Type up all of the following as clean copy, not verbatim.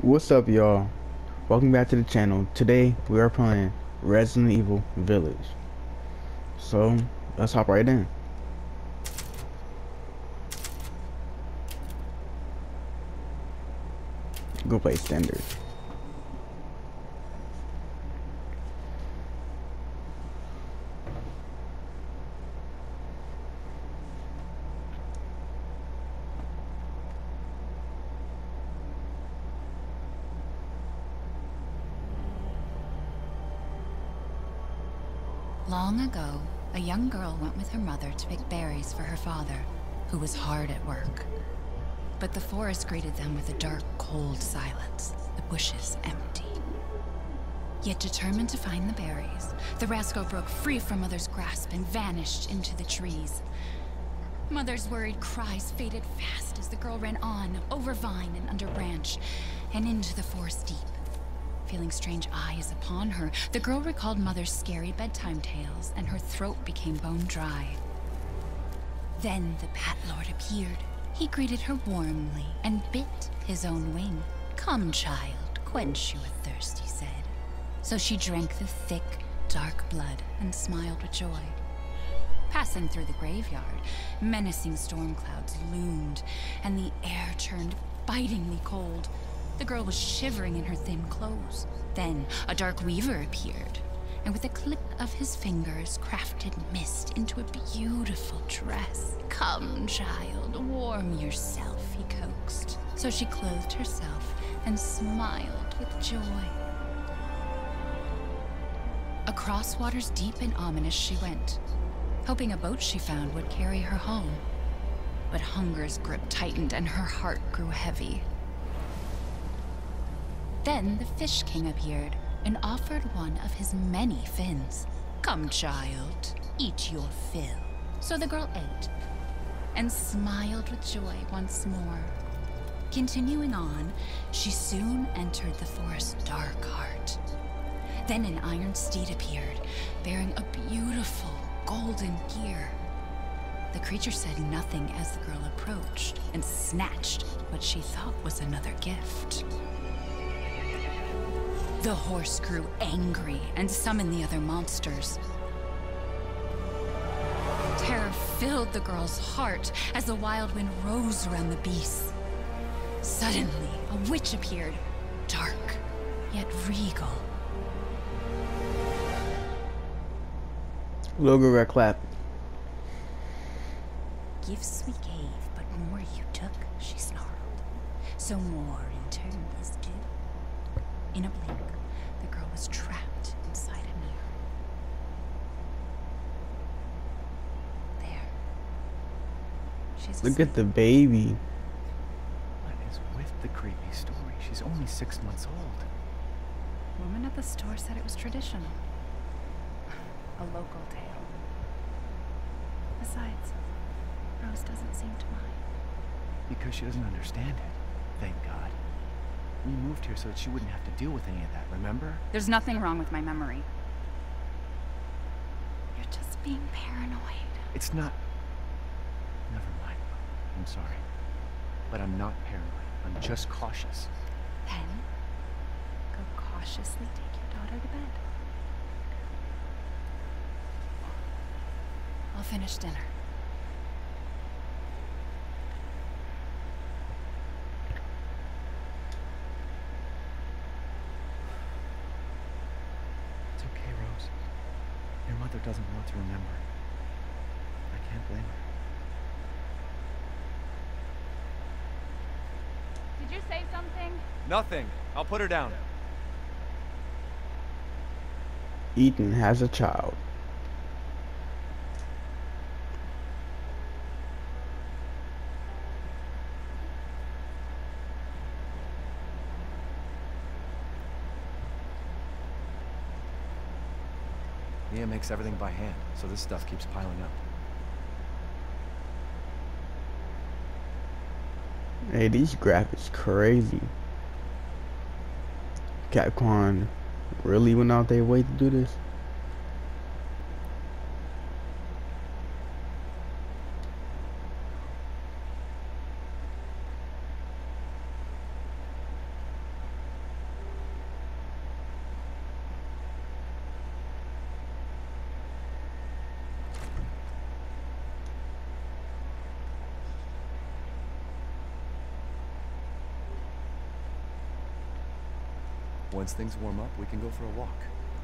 What's up, y'all? Welcome back to the channel. Today we are playing Resident Evil Village. So let's hop right in. Go play standard. Long ago, a young girl went with her mother to pick berries for her father, who was hard at work. But the forest greeted them with a dark, cold silence, the bushes empty. Yet determined to find the berries, the rascal broke free from Mother's grasp and vanished into the trees. Mother's worried cries faded fast as the girl ran on, over vine and under branch, and into the forest deep. Feeling strange eyes upon her, the girl recalled Mother's scary bedtime tales, and her throat became bone dry. Then the Bat Lord appeared. He greeted her warmly and bit his own wing. "Come, child, quench your thirst," he said. So she drank the thick, dark blood and smiled with joy. Passing through the graveyard, menacing storm clouds loomed, and the air turned bitingly cold. The girl was shivering in her thin clothes. Then a dark weaver appeared, and with a click of his fingers crafted mist into a beautiful dress. "Come, child, warm yourself," he coaxed. So she clothed herself and smiled with joy. Across waters deep and ominous she went, hoping a boat she found would carry her home. But hunger's grip tightened and her heart grew heavy. Then the Fish King appeared and offered one of his many fins. "Come, child, eat your fill." So the girl ate and smiled with joy once more. Continuing on, she soon entered the forest's dark heart. Then an iron steed appeared, bearing a beautiful golden gear. The creature said nothing as the girl approached and snatched what she thought was another gift. The horse grew angry and summoned the other monsters. Terror filled the girl's heart as the wild wind rose around the beasts. Suddenly, a witch appeared, dark yet regal. Logo red clap. "Gifts we gave, but more you took," she snarled. "So more in turn is due." In a blink, the girl was trapped inside a mirror. There. She's Look asleep. at the baby. What is with the creepy story? She's only 6 months old. Woman at the store said it was traditional. A local tale. Besides, Rose doesn't seem to mind. Because she doesn't understand it. Thank God. We moved here so that she wouldn't have to deal with any of that, remember? There's nothing wrong with my memory. You're just being paranoid. It's not... Never mind. I'm sorry. But I'm not paranoid. I'm just cautious. Then, go cautiously take your daughter to bed. I'll finish dinner. It's okay, Rose. Your mother doesn't want to remember. I can't blame her. Did you say something? Nothing. I'll put her down. Ethan has a child. Mia makes everything by hand, so this stuff keeps piling up. Hey, these graphics crazy. Capcom really went out their way to do this. Once things warm up, we can go for a walk.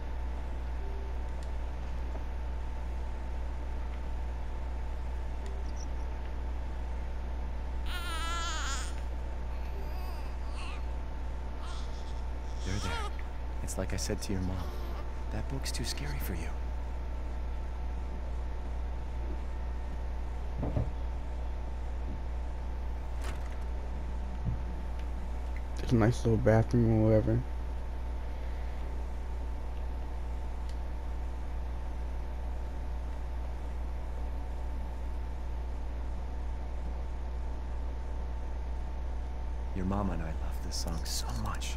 There. It's like I said to your mom. That book's too scary for you. There's a nice little bathroom or whatever. Your mama and I love this song so much.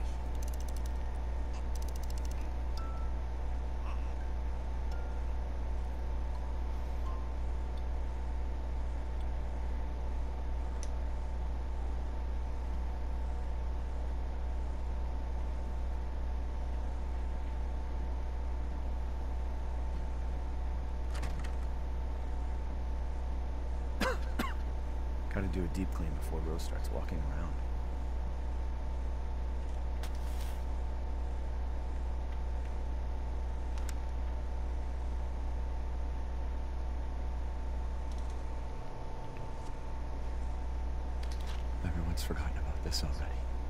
Gotta do a deep clean before Rose starts walking around. Everyone's forgotten about this already.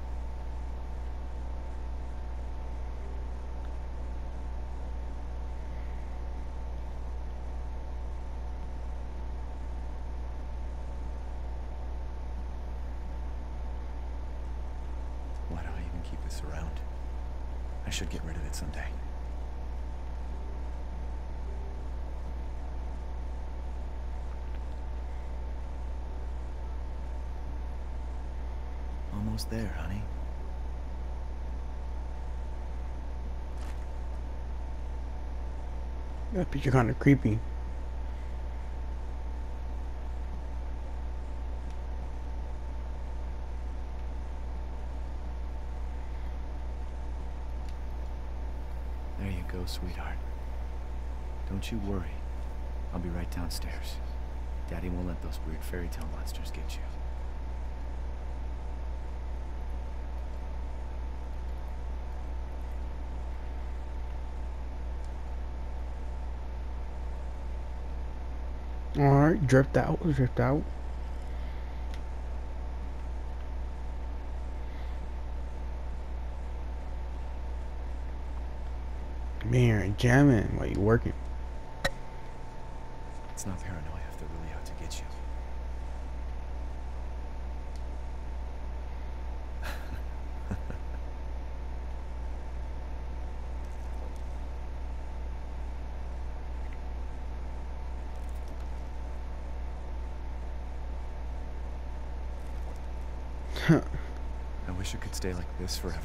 Why do I even keep this around? I should get rid of it someday. Almost there, honey. That picture kind of creepy. There you go, sweetheart. Don't you worry. I'll be right downstairs. Daddy won't let those weird fairy tale monsters get you. Alright, drift out. Man, jamming while you working. It's not paranoia if they're really out to get you. I wish it could stay like this forever.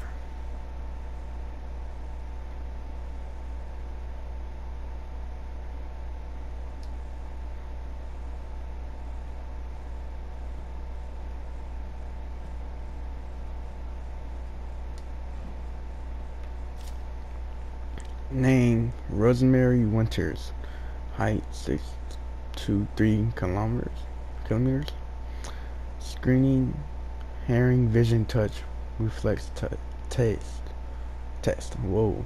Name Rosemary Winters. Height 6'3" kilometers. Screening hearing, vision, touch, reflex, taste. Test. Whoa.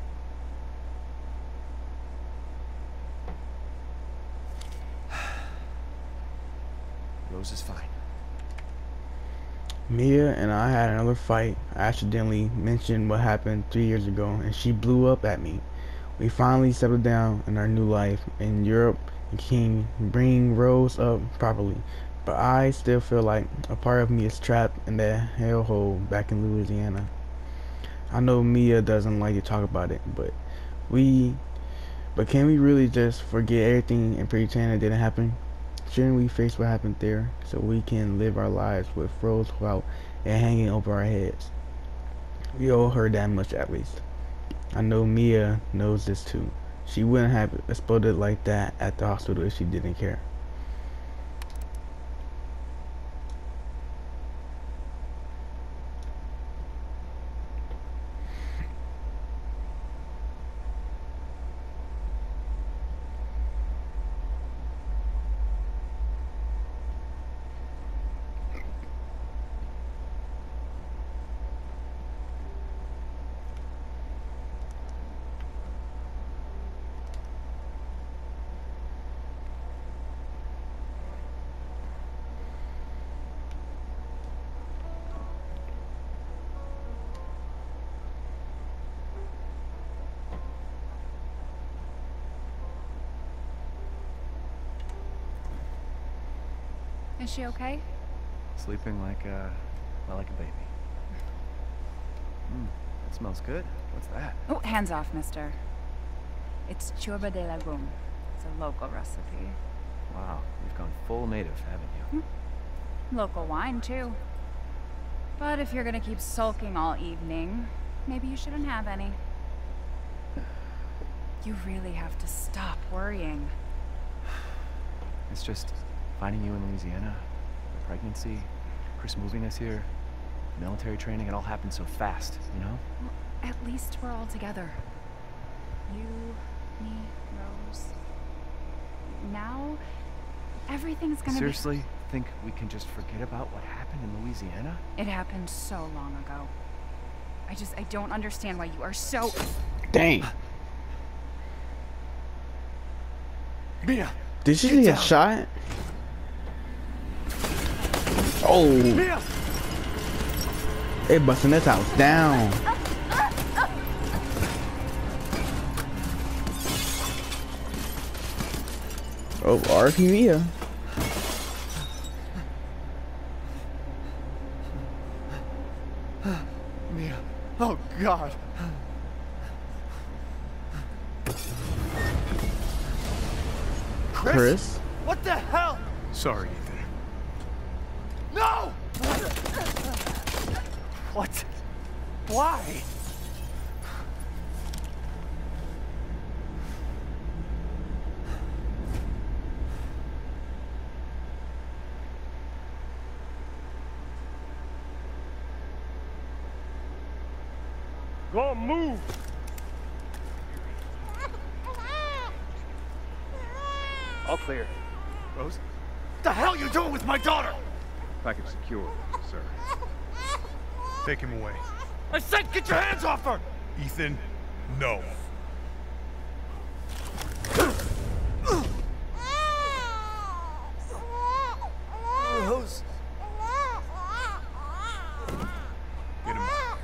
Rose is fine. Mia and I had another fight. I accidentally mentioned what happened 3 years ago, and she blew up at me. We finally settled down in our new life in Europe and can bring Rose up properly. But I still feel like a part of me is trapped in that hellhole back in Louisiana. I know Mia doesn't like to talk about it, but can we really just forget everything and pretend it didn't happen? Shouldn't we face what happened there so we can live our lives with Rose without it hanging over our heads? We owe her that much at least. I know Mia knows this too. She wouldn't have exploded like that at the hospital if she didn't care. Is she okay? Sleeping like well, like a baby. That smells good. What's that? Oh, hands off, mister. It's churba de legume. It's a local recipe. Wow, you've gone full native, haven't you? Local wine, too. But if you're gonna keep sulking all evening, maybe you shouldn't have any. You really have to stop worrying. It's just finding you in Louisiana, the pregnancy, Chris moving us here, military training, it all happened so fast, you know? Well, at least we're all together. You, me, Rose. Now, everything's gonna Seriously, think we can just forget about what happened in Louisiana? It happened so long ago. I don't understand why you are so... Dang. Mia! Did she get shot? Oh. Mia! They busting this house down. Oh, RP Mia. Mia. Oh, God. Chris? What the hell? Sorry, Ethan. No! What? Why? Go on, move! All clear. Rose? What the hell are you doing with my daughter? Package secure, sir. Take him away. I said get your hands off her! Ethan, no. Rose. Get him out.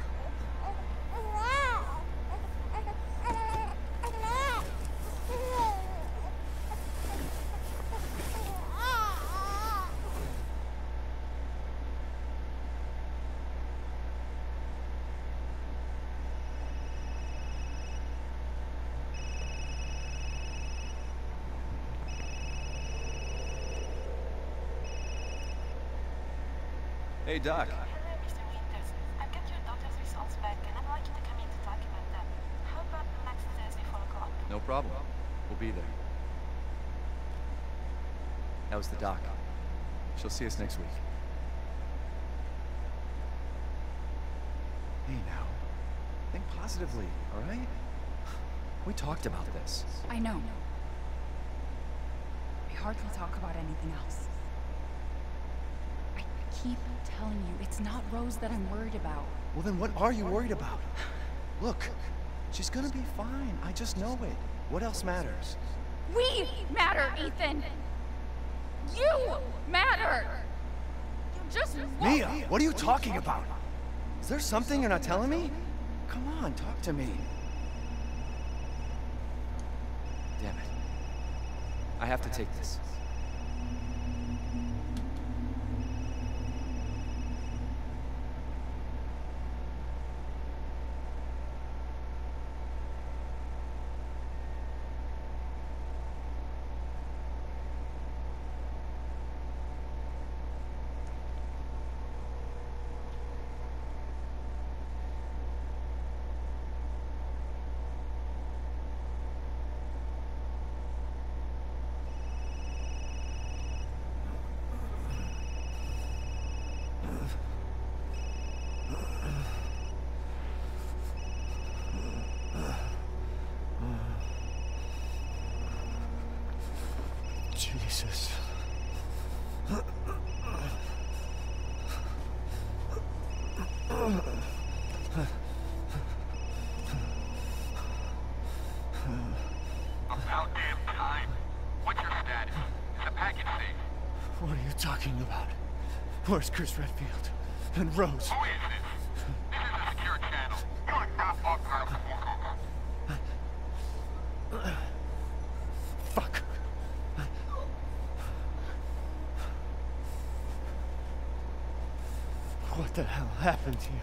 Hey, Doc. Hello, Mr. Winters. I've got your doctor's results back, and I'd like you to come in to talk about them. How about next Thursday, 4 o'clock? No problem. We'll be there. That was the doc. She'll see us next week. Hey, now. Think positively, all right? We talked about this. I know. We hardly talk about anything else. I keep telling you, it's not Rose that I'm worried about. Well, then what are you worried about? Look, she's gonna be fine. I just know it. What else matters? We matter, Ethan! You matter! You just Mia, what are you talking about? Is there something you're not telling me? Come on, talk to me. Damn it. I have to take this. Jesus. About damn time. What's your status? Is the package safe? What are you talking about? Where's Chris Redfield? And Rose? Who is this? This is a secure channel. You are not authorized to walk over. Fuck. What the hell happened to you?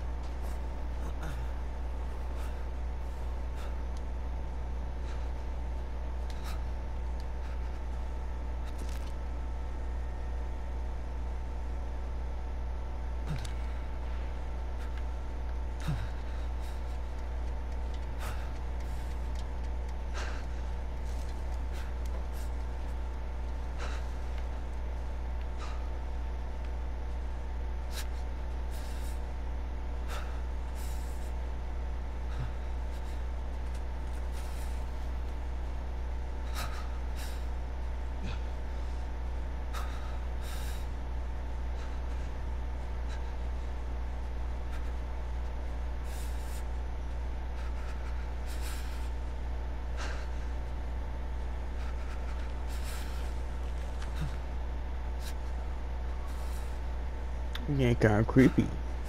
Yeah, kind of creepy.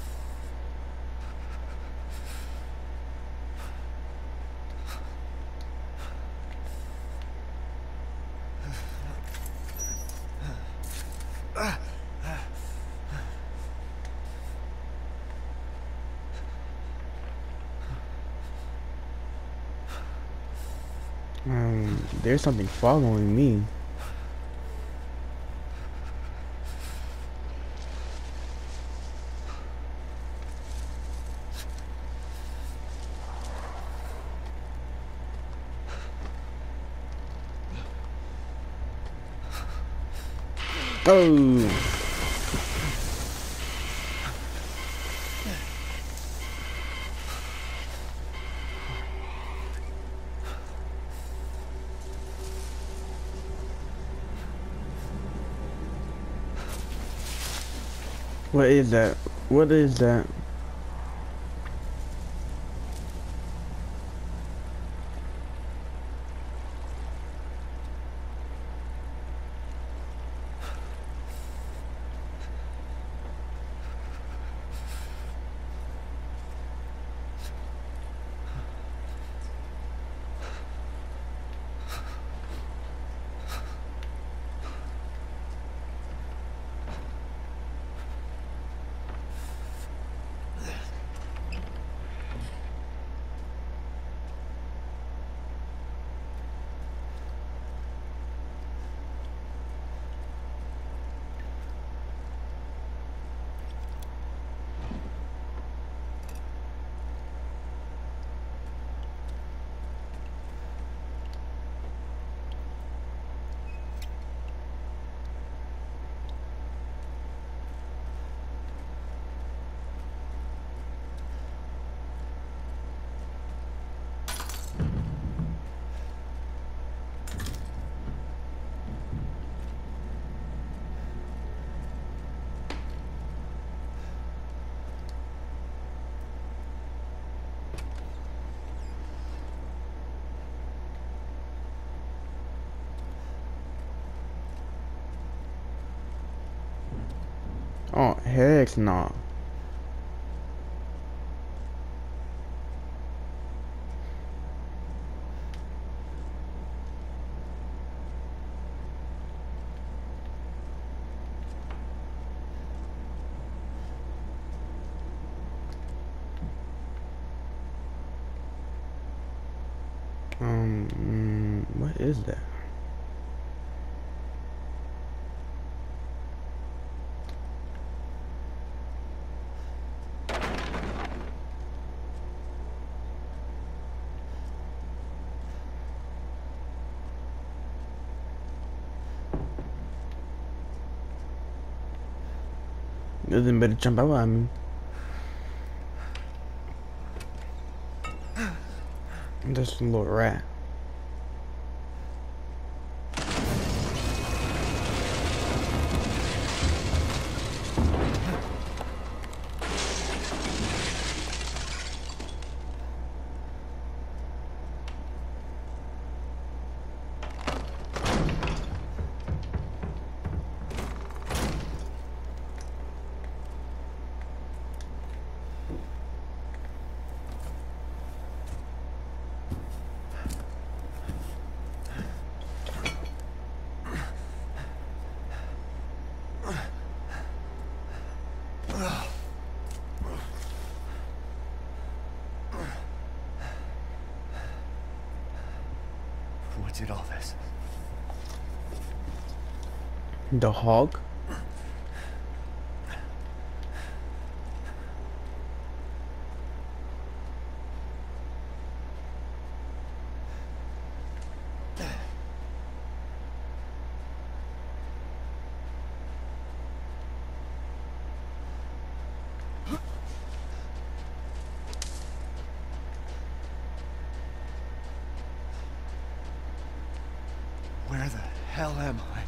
There's something following me. Oh. What is that? What is that? Oh, heck no. What is that? Nothing better jump out at me. Just a little rat. What did all this? The hog? Where the hell am I?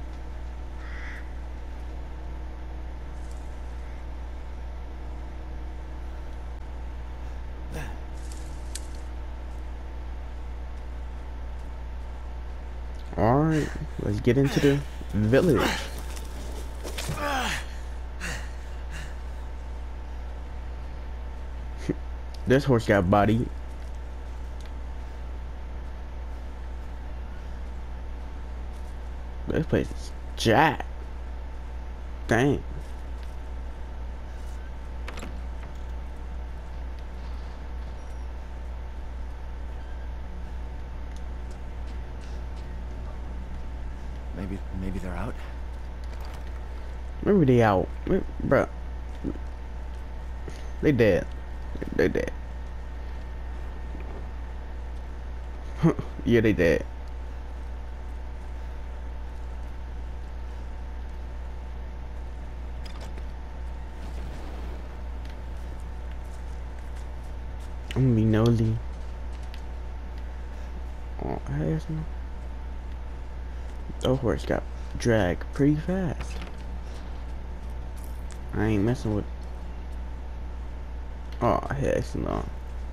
Alright, let's get into the village. This horse got bodied. This place is jacked. Dang. Maybe they're out? Maybe they out. Bruh. They dead. They dead. Yeah, they dead. I'm gonna be nosy. Oh, hey, no. That horse got dragged pretty fast. I ain't messing with. Oh, heck no.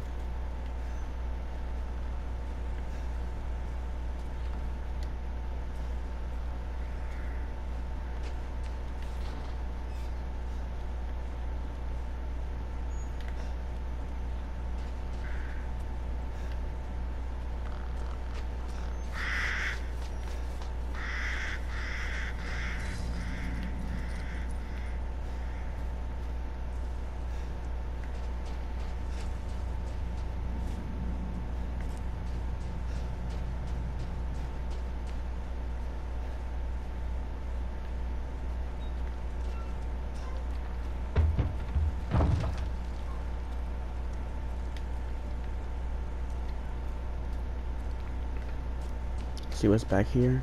See what's back here?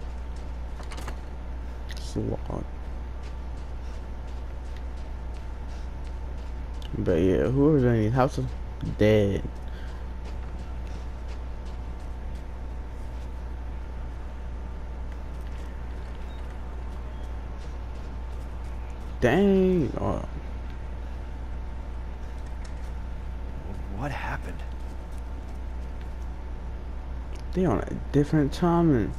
Slog. But yeah, whoever's in these houses dead. Dang. Oh. What happened? They on a different timing.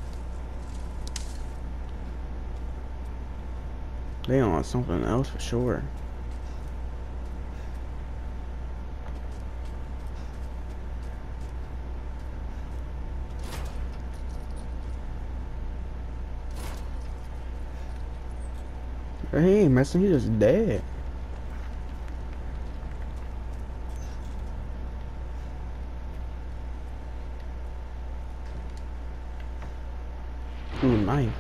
They on something else for sure. But he ain't messing, he just dead. Ooh, knife.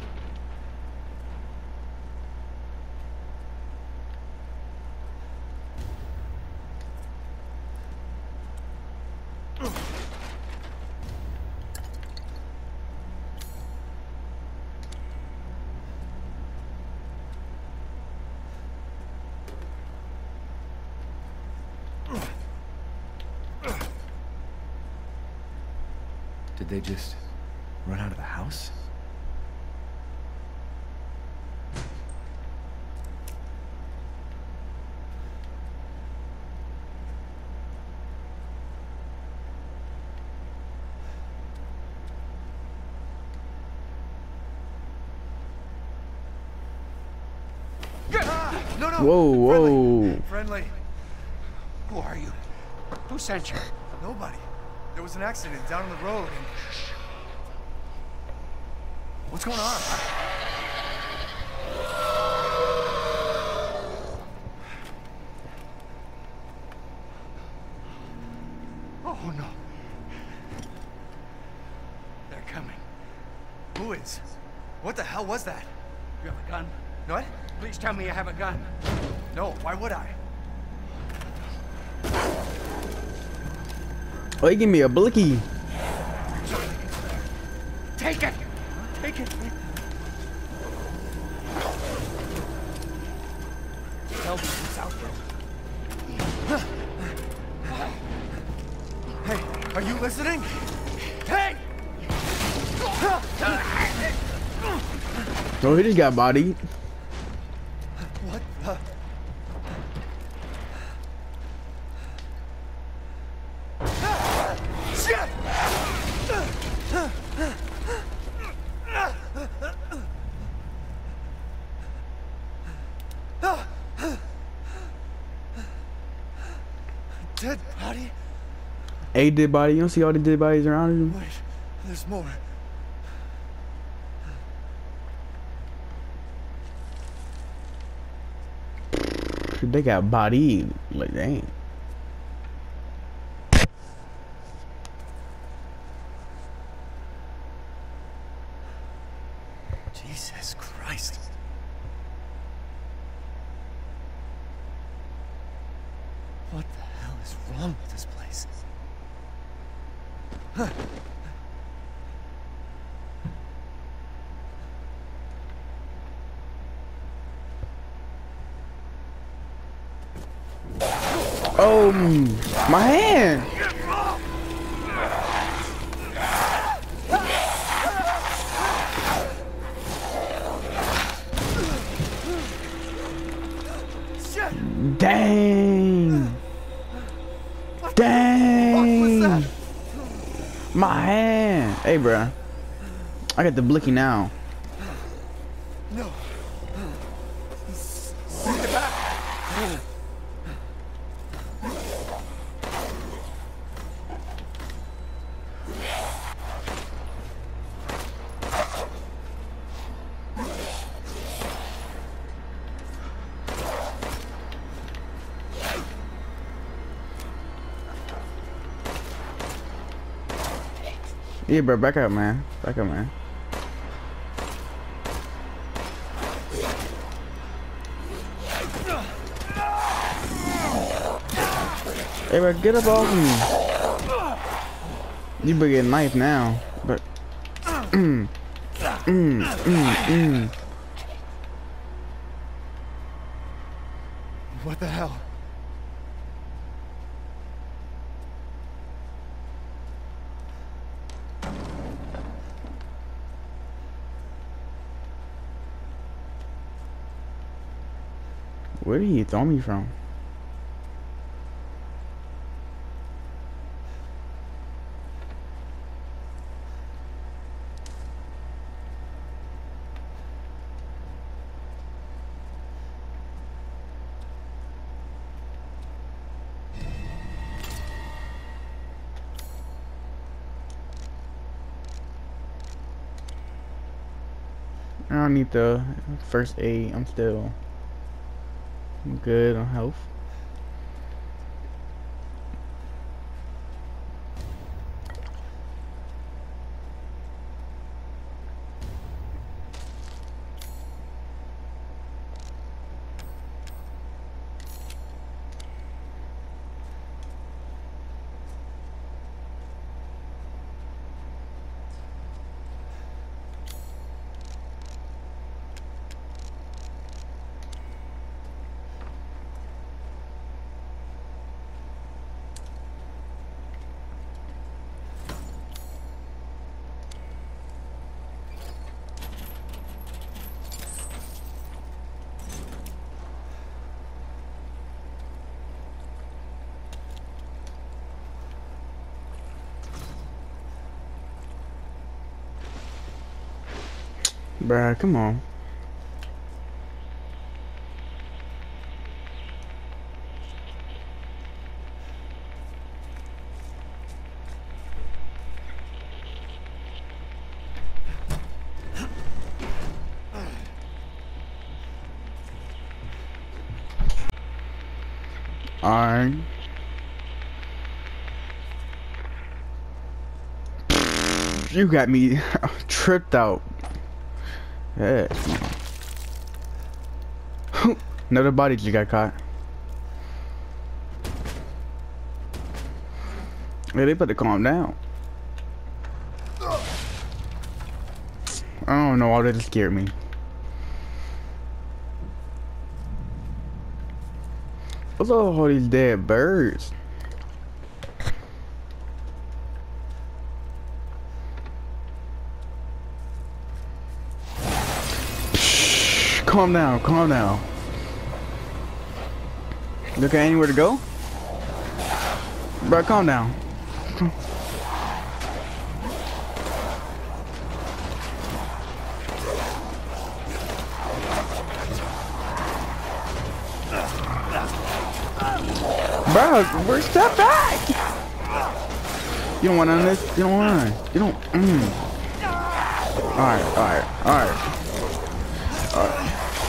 Did they just run out of the house? No, no. Whoa, whoa. Friendly. Who are you? Who sent you? Nobody. There was an accident down on the road and... What's going on? Oh, no. fluids. What the hell was that? You have a gun? What? Please tell me you have a gun. No, why would I? Oh, he give me a blicky. Take it! Take it. Tell me who's out there. Hey, are you listening? Hey! Oh, he just got bodied. What the? Shit! Dead body? A dead body. You don't see all the dead bodies around him? Wait, there's more. They got bodied. Like, dang. Jesus Christ. What the hell is wrong with this place? Oh, my hand. Dang. Dang. My hand. Hey, bruh. I got the blicky now. No. Send it back. Yeah, bro. Back up, man. Back up, man. Hey, bro, get up off me. You better get a knife now, but. What the hell? Where did he throw me from? I don't need the first aid. I'm good on health. Bruh, come on. Alright. You got me tripped out. Yeah. Another body just got caught. Yeah, they better calm down. I don't know why that just scared me. What's all these dead birds? Shh, calm down, calm down. Look at anywhere to go? Bro, calm down. Bro, we're step back. You don't want none of this. You don't want. You don't. All right, all right, all right, all right.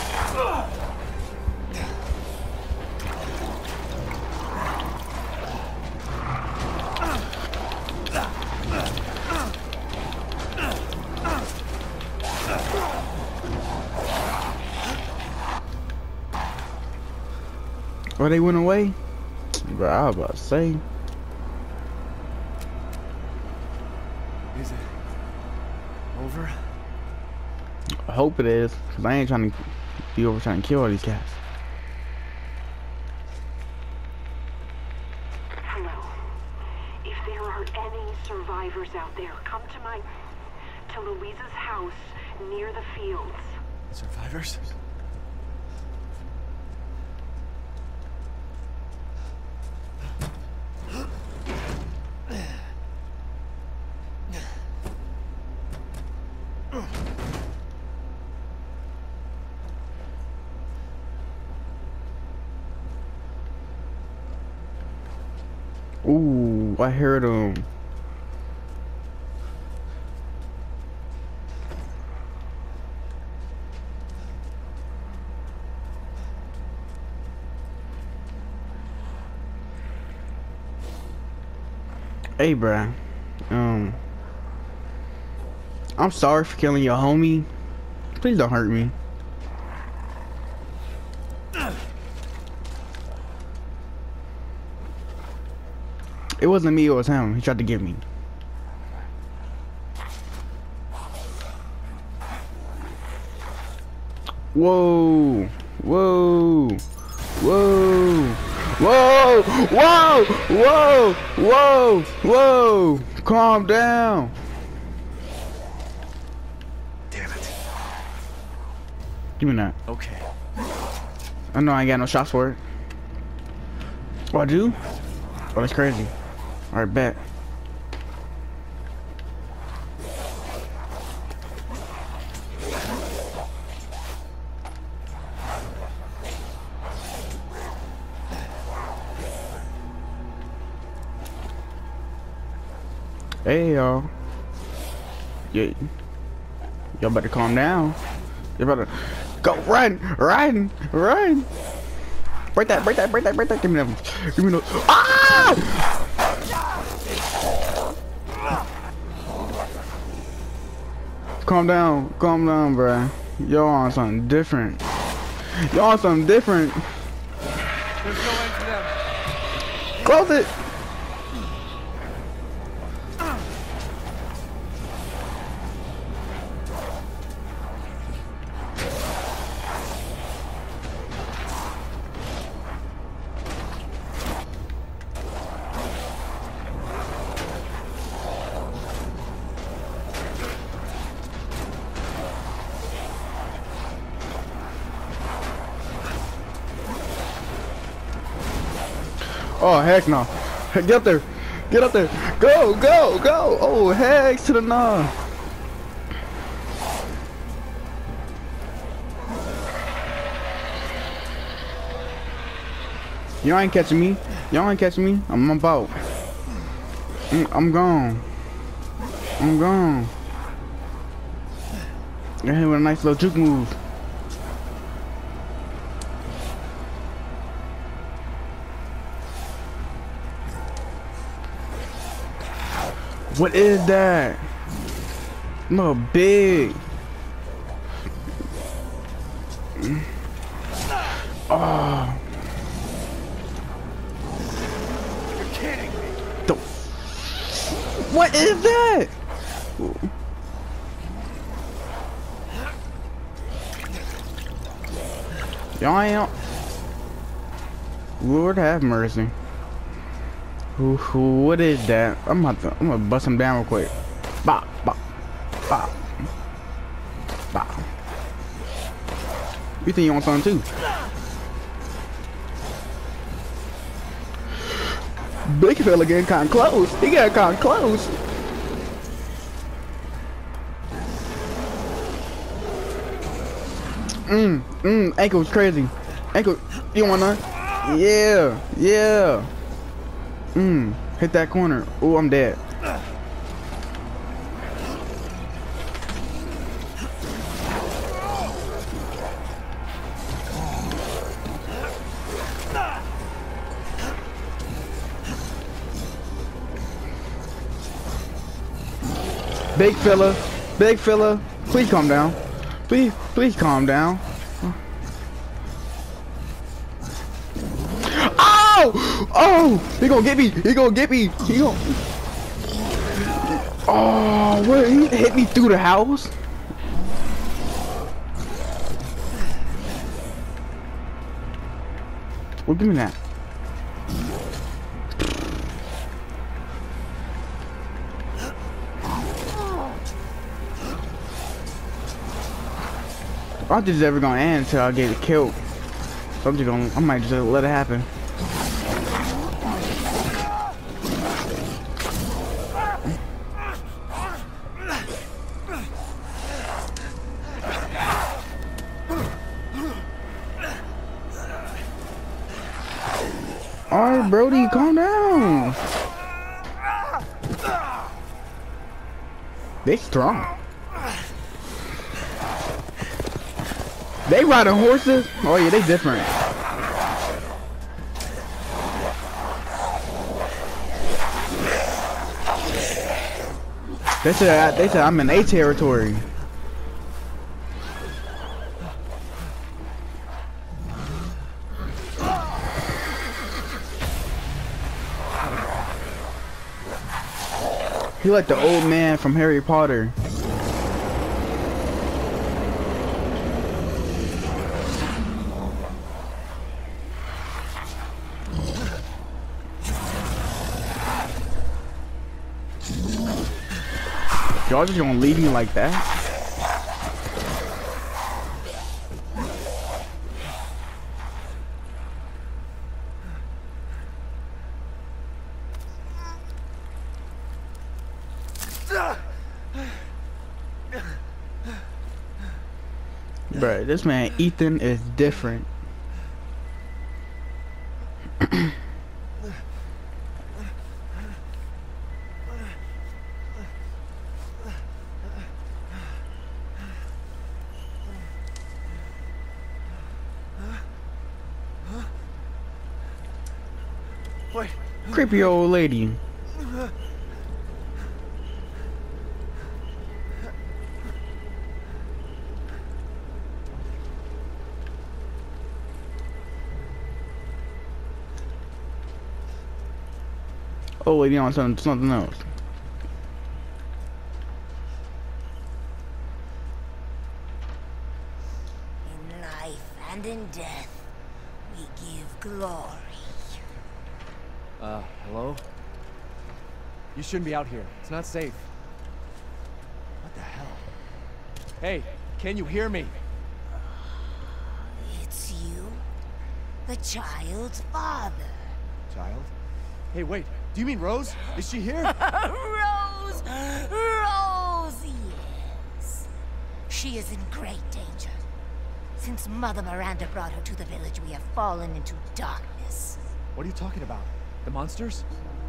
Oh, they went away? Bro, I was about to say. Is it over? I hope it is, because I ain't trying to be over trying to kill all these cats. Hello. If there are any survivors out there, come to Louisa's house near the fields. Survivors? Ooh, I heard him. Hey, bruh. I'm sorry for killing your homie. Please don't hurt me. It wasn't me, it was him. He tried to get me. Whoa. Whoa. Whoa. Whoa. Whoa. Whoa. Whoa. Whoa. Calm down. Damn it. Give me that. Okay. I know I ain't got no shots for it. Oh, I do? Oh, that's crazy. Alright, bet. Hey, y'all. Yeah. Y'all better calm down. You better go run, run, run. Break that, break that, break that, break that. Give me them. Give me those. Ah! Calm down, bruh. Y'all on something different. Y'all on something different. There's no end to them. Close it. Oh, heck no. Get up there. Get up there. Go, go, go. Oh, heck to the no. Y'all ain't catching me. Y'all ain't catching me. I'm about. I'm gone. I'm gone. You're here with a nice little juke move. What is that? I'm a big. Oh. You're kidding me. What is that? Y'all ain't. Lord have mercy. What is that? I'm gonna bust him down real quick. Bop, bop, bop, bop. You think you want something too? Big fella getting kind of close. He got kind of close. Ankle's crazy. Ankle, you want none? Yeah, yeah. Hit that corner. Oh, I'm dead. Big fella, please calm down. Please calm down. Oh, he gonna get me. He gonna. Oh, what? He hit me through the house. Well, give me that. I don't think it's ever gonna end until I get killed. So I might just let it happen. Alright, Brody, calm down. They strong. They riding horses? Oh yeah, they different. They said I'm in A territory. He like the old man from Harry Potter. Y'all just gonna leave me like that? Bruh, this man Ethan is different. Wait. Creepy old lady. Oh, lady on something else. In life and in death, we give glory. Hello? You shouldn't be out here. It's not safe. What the hell? Hey, can you hear me? It's you, the child's father. Child? Hey, wait. Do you mean Rose? Is she here? Rose! Rose, yes. She is in great danger. Since Mother Miranda brought her to the village, we have fallen into darkness. What are you talking about? The monsters?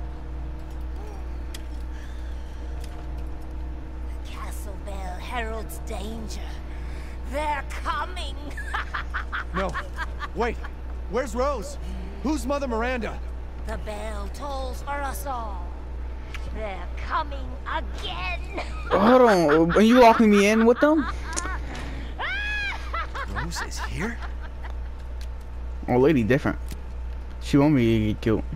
The castle bell heralds danger. They're coming! No. Wait. Where's Rose? Who's Mother Miranda? The bell tolls for us all. They're coming again. Hold on, are you locking me in with them? Rose is here? Oh, lady different. She want me to get killed.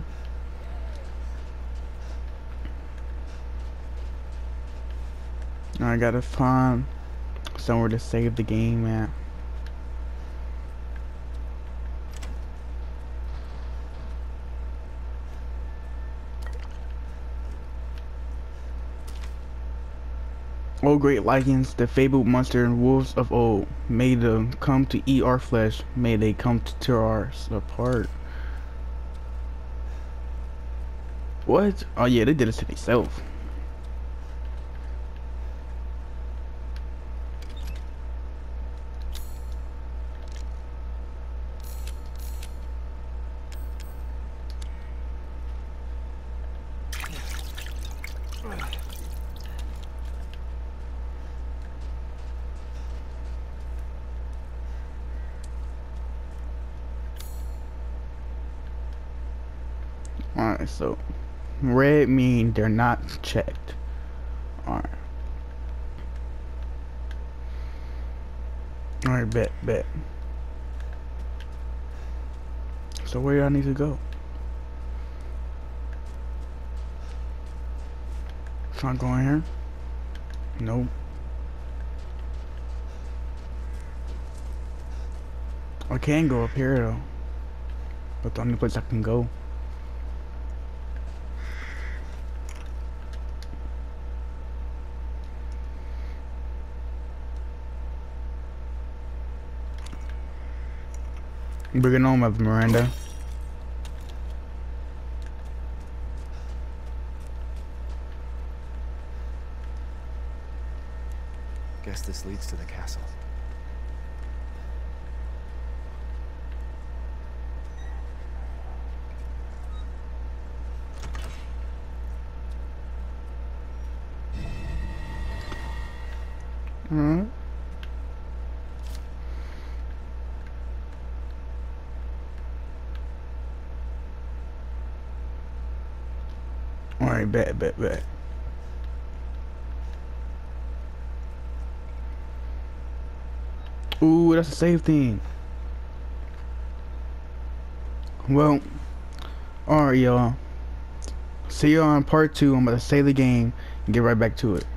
I gotta find somewhere to save the game at. O great lichens, the fabled monster and wolves of old, may them come to eat our flesh, may they come to tear us apart. What? Oh yeah, they did it to themselves. Alright, so red mean they're not checked. Alright. Alright, bet. So where do I need to go? Try to go in here? Nope. I can go up here though. But the only place I can go. Bring it on, Mother Miranda. Guess this leads to the castle. Alright. Alright, bet. Ooh, that's a save thing. Well, alright, y'all. See y'all on part 2. I'm about to save the game and get right back to it.